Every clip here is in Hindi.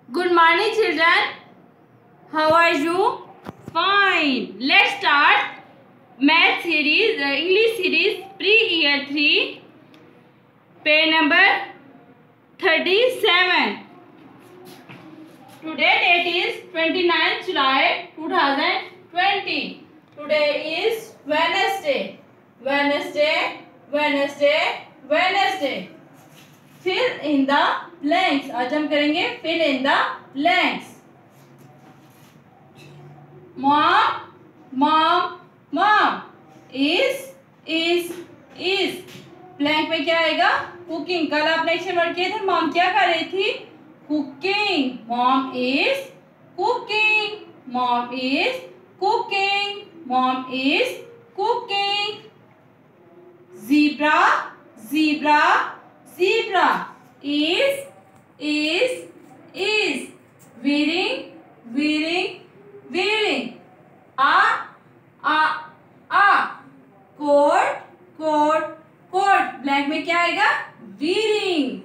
Good morning, children. How are you? Fine. Let's start math series, English series, pre-year 3, page number 37. Today date is 29th July 2020. Today is Wednesday. Fill in the blanks. आज हम करेंगे fill in the blanks. Mom is blank में क्या आएगा? Cooking. कल आपने एक्शन वर्ड किए थे. मॉम क्या कर रही थी? Cooking. Mom is cooking. Zebra is wearing. Coat. Blank में क्या आएगा? Wearing.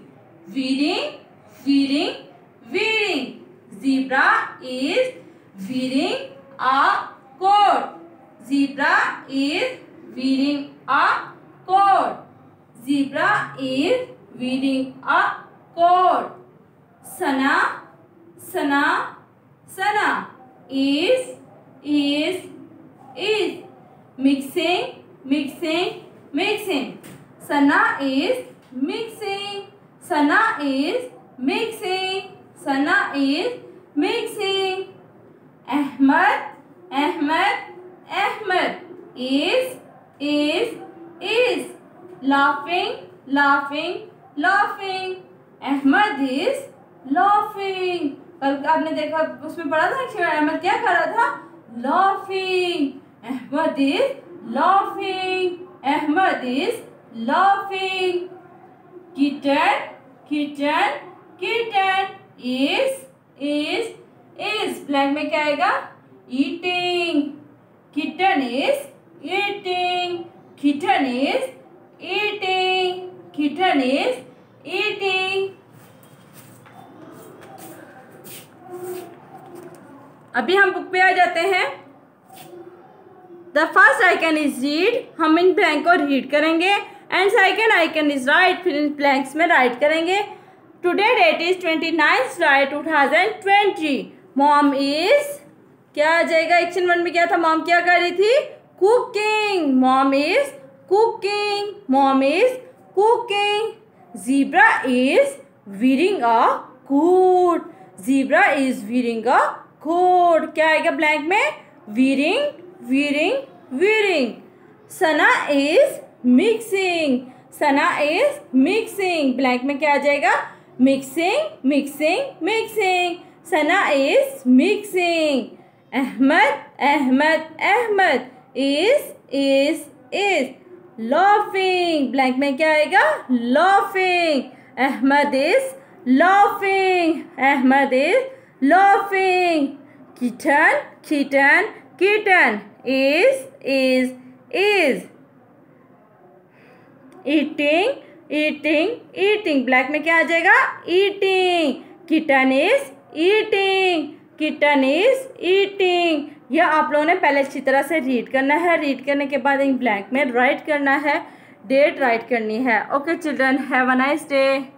Zebra is wearing a coat. Sana is mixing. Sana is mixing. Ahmed is laughing. Ahmed is laughing. कल आपने देखा उसमें पढ़ा था अक्षर अहमद क्या कर रहा था? Laughing. Ahmed is laughing. Kitten is blank में क्या आएगा? Eating. Kitten is eating. अभी हम बुक पे आ जाते हैं. The first icon is read. हम इन ब्लैंक को रीड करेंगे. And second icon is write. फिर इन ब्लैंक्स में राइट करेंगे. Today date is 29 July 2020. Mom is क्या आ जाएगा? एक्शन वन में क्या था? मॉम क्या कर रही थी? Cooking. Mom is cooking. Zebra is wearing a coat. क्या आएगा ब्लैंक में? Wearing. Sana is mixing. Blank में क्या आ जाएगा? Mixing. Sana is mixing. Ahmed is laughing. Blank में क्या आएगा? Laughing. Ahmed is laughing. Kitten is eating. Blank में क्या आ जाएगा? Eating. Kitten is eating. यह आप लोगों ने पहले अच्छी तरह से रीड करना है. रीड करने के बाद इन ब्लैंक में राइट करना है. डेट राइट करनी है. Okay children, have a nice day.